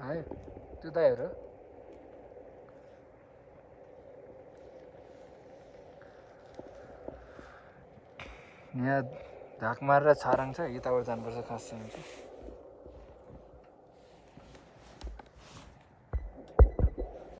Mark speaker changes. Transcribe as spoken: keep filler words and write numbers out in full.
Speaker 1: आयो त्यो दाइहरू यहाँ धाक मारेर छाराङ छ यताबाट जानुपर्छ खास चाहिँ